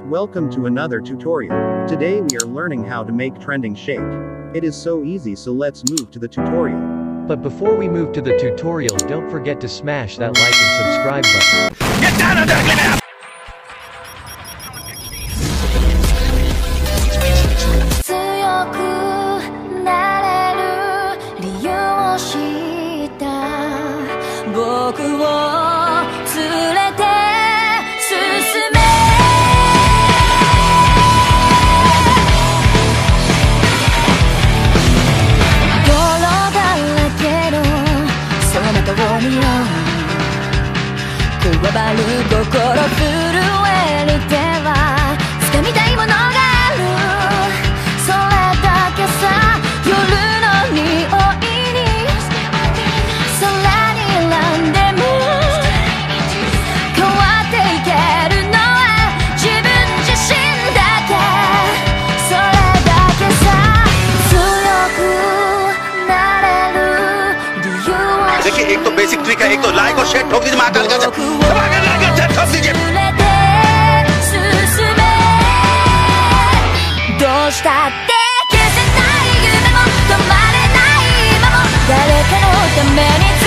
Welcome to another tutorial. Today we are learning how to make trending shake. It is so easy, so let's move to the tutorial. But before we move to the tutorial, don't forget to smash that like and subscribe button. Get down on that! 強くなれる理由を知った僕を連れて進め泥だらけのその中を見よう加わる心震えに手は掴みたいものがあるそれだけさ夜の匂いに空に選んでも変わっていけるのは自分自身だけそれだけさ強くなれる理由を देखिए एक तो basic trick है एक तो लाइक और शेयर ठोक दीजिए महाकाल का ठोक दीजिए どうしたって消せない夢も止まれない今も誰かのために